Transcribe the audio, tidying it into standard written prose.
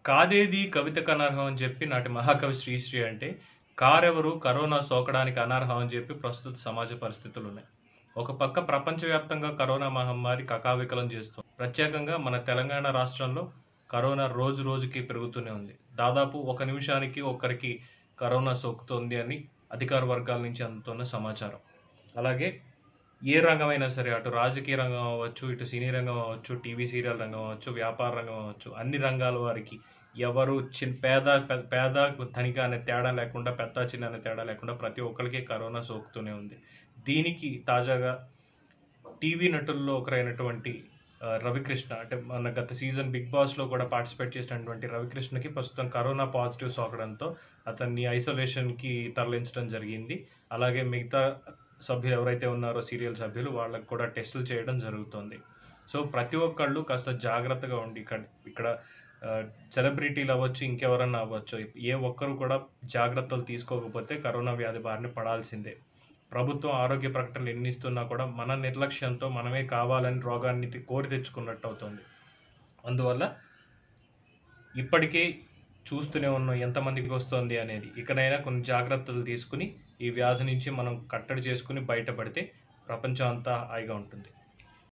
కాదేది కవితకు అనర్హం అని చెప్పి నాటి మహాకవి శ్రీశ్రీ అంటే కారెవరు కరోనా సోకడానికి అనర్హం అని చెప్పి ప్రస్తుత సమాజ పరిస్థితులు ఉన్నాయి. ఒక పక్క ప్రపంచవ్యాప్తంగా కరోనా మహమ్మారి కకావికలం చేస్తుంది. ప్రత్యేకంగా మన తెలంగాణ రాష్ట్రంలో కరోనా రోజు రోజుకి పెరుగుతూనే ఉంది. దాదాపు ఒక నిమిషానికి ఒకరికి కరోనా సోకుతోంది అని అధికార వర్గాల నుంచి అందుతున్న సమాచారం. అలాగే ఏ రంగమైనా సరే, అటు రాజకీయ రంగం అవ్వచ్చు, ఇటు సినీ రంగం అవ్వచ్చు, టీవీ సీరియల్ రంగం అవ్వచ్చు, వ్యాపార రంగం అవ్వచ్చు, అన్ని రంగాల వారికి ఎవరు పేద ధనిక అనే తేడా లేకుండా, పెద్ద చిన్న అనే తేడా లేకుండా ప్రతి ఒక్కరికి కరోనా సోకుతూనే ఉంది. దీనికి తాజాగా టీవీ నటుల్లో ఒకరైనటువంటి రవికృష్ణ, అంటే మన గత సీజన్ బిగ్ బాస్లో కూడా పార్టిసిపేట్ చేసినటువంటి రవికృష్ణకి ప్రస్తుతం కరోనా పాజిటివ్ సోకడంతో అతన్ని ఐసోలేషన్కి తరలించడం జరిగింది. అలాగే మిగతా సభ్యులు ఎవరైతే ఉన్నారో సీరియల్ సభ్యులు, వాళ్ళకు కూడా టెస్టులు చేయడం జరుగుతుంది. సో ప్రతి ఒక్కళ్ళు కాస్త జాగ్రత్తగా ఉండి, ఇక్కడ సెలబ్రిటీలు అవ్వచ్చు, ఇంకెవరన్నా అవ్వచ్చు, ఏ ఒక్కరు కూడా జాగ్రత్తలు తీసుకోకపోతే కరోనా వ్యాధి బారిన పడాల్సిందే. ప్రభుత్వం ఆరోగ్య ప్రకటనలు ఎన్ని ఇస్తున్నా కూడా మన నిర్లక్ష్యంతో మనమే కావాలని రోగాన్ని కోరి తెచ్చుకున్నట్టు అవుతుంది. అందువల్ల ఇప్పటికే చూస్తూనే ఉన్నాం ఎంతమందికి వస్తుంది అనేది. ఇకనైనా కొన్ని జాగ్రత్తలు తీసుకుని ఈ వ్యాధి నుంచి మనం కట్టడి చేసుకుని బయటపడితే ప్రపంచం అంతా హాయిగా ఉంటుంది.